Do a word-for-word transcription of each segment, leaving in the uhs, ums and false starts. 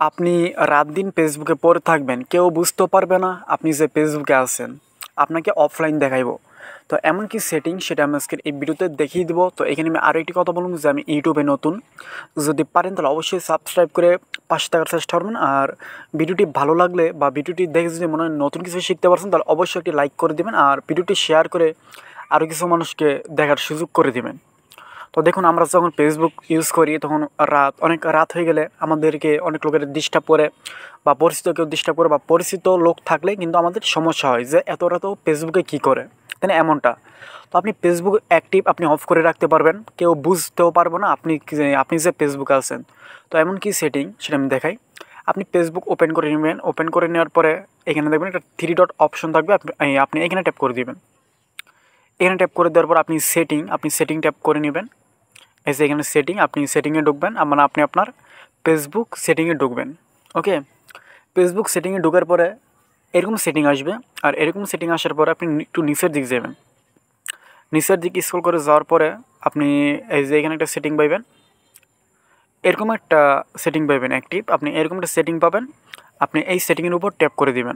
আপনি রাত দিন ফেসবুকে পড়ে থাকবেন, কেউ বুঝতেও পারবে না আপনি যে ফেসবুকে আছেন। আপনাকে অফলাইন দেখাইবো। তো এমন কি সেটিং সেটা আমি আজকের এই ভিডিওতে দেখিয়ে দেবো। তো এখানে আমি আরও একটি কথা বলবো যে আমি ইউটিউবে নতুন, যদি পারেন তাহলে অবশ্যই সাবস্ক্রাইব করে পাশে থাকার চেষ্টা করবেন। আর ভিডিওটি ভালো লাগলে বা ভিডিওটি দেখে যদি মনে হয় নতুন কিছু শিখতে পারছেন তাহলে অবশ্যই একটি লাইক করে দেবেন আর ভিডিওটি শেয়ার করে আরও কিছু মানুষকে দেখার সুযোগ করে দেবেন। তো দেখুন, আমরা যখন ফেসবুক ইউজ করি তখন রাত অনেক রাত হয়ে গেলে আমাদেরকে অনেক লোকের ডিস্টার্ব করে বা পরিচিত কেউ ডিস্টার্ব করে বা পরিচিত লোক থাকলে কিন্তু আমাদের সমস্যা হয় যে এত রাত ফেসবুকে কী করে, তাই না? এমনটা। তো আপনি ফেসবুক অ্যাক্টিভ আপনি অফ করে রাখতে পারবেন, কেউ বুঝতেও পারবে না আপনি যে- আপনি যে ফেসবুকে আছেন। তো এমন কি সেটিং সেটা আমি দেখাই। আপনি ফেসবুক ওপেন করে নেবেন। ওপেন করে নেওয়ার পরে এখানে দেখবেন একটা থ্রি ডট অপশন থাকবে, আপনি আপনি এখানে ট্যাপ করে দিবেন। এখানে ট্যাপ করে দেওয়ার পর আপনি সেটিং আপনি সেটিং ট্যাপ করে নেবেন। এই যে এখানে সেটিং, আপনি সেটিংয়ে ঢুকবেন, মানে আপনি আপনার ফেসবুক সেটিংয়ে ঢুকবেন। ওকে, ফেসবুক সেটিংয়ে ঢোকার পরে এরকম সেটিং আসবে। আর এরকম সেটিং আসার পরে আপনি একটু নিচের দিক যাবেন। নিচের দিক স্ক্রল করে যাওয়ার পরে আপনি এই যে এখানে একটা সেটিং পাইবেন, এরকম একটা সেটিং পাইবেন অ্যাক্টিভ। আপনি এরকম একটা সেটিং পাবেন, আপনি এই সেটিংয়ের উপর ট্যাপ করে দিবেন।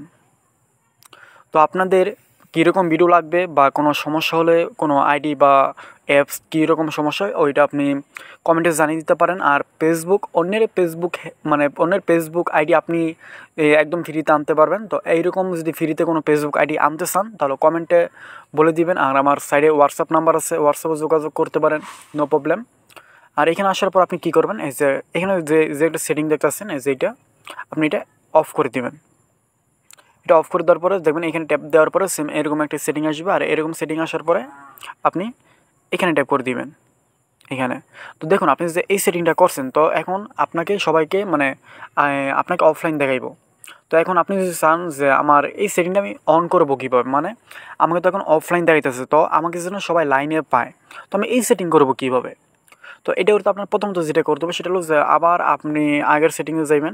তো আপনাদের কীরকম ভিডিও লাগবে বা কোনো সমস্যা হলে কোনো আইডি বা অ্যাপস কীরকম সমস্যা হয় ওইটা আপনি কমেন্টে জানিয়ে দিতে পারেন। আর ফেসবুক অন্যের ফেসবুক মানে অন্যের ফেসবুক আইডি আপনি এ, একদম ফ্রিতে আনতে পারবেন। তো এইরকম যদি ফ্রিতে কোনো ফেসবুক আইডি আনতে চান তাহলে কমেন্টে বলে দিবেন। আর আমার সাইডে হোয়াটসঅ্যাপ নাম্বার আছে, হোয়াটসঅ্যাপে যোগাযোগ করতে পারেন, নো প্রবলেম। আর এখানে আসার পর আপনি কী করবেন, এই যে এখানে যে যে একটা সেটিং দেখতেছেন এই যে এইটা, আপনি এটা অফ করে দিবেন। এটা অফ করে দেওয়ার পরে দেখবেন এখানে ট্যাপ দেওয়ার পরে সেম এরকম একটা সেটিং আসবে। আর এরকম সেটিং আসার পরে আপনি এখানে ট্যাপ করে দিবেন এখানে। তো দেখুন, আপনি যে এই সেটিংটা করছেন তো এখন আপনাকে সবাইকে মানে আপনাকে অফলাইন দেখাইবো। তো এখন আপনি যদি চান যে আমার এই সেটিংটা আমি অন করবো কীভাবে, মানে আমাকে তো এখন অফলাইন দেখাইতেছে, তো আমাকে যেন সবাই লাইনে পায়, তো আমি এই সেটিং করবো কীভাবে? তো এটা করতে আপনার প্রথমত যেটা করতে হবে সেটা হলো যে আবার আপনি আগের সেটিংয়ে যাইবেন।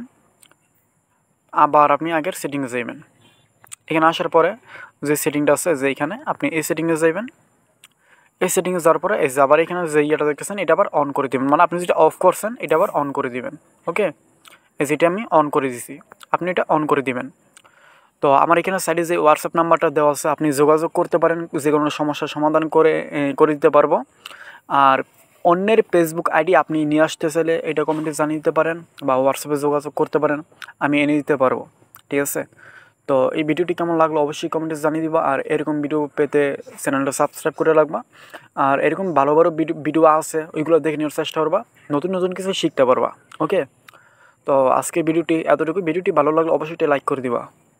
আবার আপনি আগের সেটিংয়ে যাইবেন। এখানে আসার পরে যে সেটিংটা আছে যে এখানে আপনি এই সেটিংয়ে যাইবেন। এই সেটিংয়ে যাওয়ার পরে এই যে আবার এখানে যে ইয়েটা দেখতেছেন এটা আবার অন করে দেবেন, মানে আপনি যেটা অফ করছেন এটা আবার অন করে দিবেন। ওকে, এই যেটা আমি অন করে দিছি আপনি এটা অন করে দিবেন। তো আমার এখানে সাইডে যে হোয়াটসঅ্যাপ নাম্বারটা দেওয়া আছে আপনি যোগাযোগ করতে পারেন, যে কোনো সমস্যার সমাধান করে করে দিতে পারবো। আর অন্যের ফেসবুক আইডি আপনি নিয়ে আসতে চাইলে এটা কমেন্টে জানিয়ে দিতে পারেন বা হোয়াটসঅ্যাপে যোগাযোগ করতে পারেন, আমি এনে দিতে পারবো। ঠিক আছে? তো এই ভিডিওটি কেমন লাগলো অবশ্যই কমেন্টে জানিয়ে দিবা। আর এরকম ভিডিও পেতে চ্যানেলটা সাবস্ক্রাইব করে রাখবা। আর এরকম ভালো ভালো ভিডিও ভিডিও আছে ওইগুলো দেখে নেওয়ার চেষ্টা করবা, নতুন নতুন কিছু শিখতে পারবা। ওকে, তো আজকে ভিডিওটি এতটুকু। ভিডিওটি ভালো লাগলে অবশ্যই লাইক করে দিবা।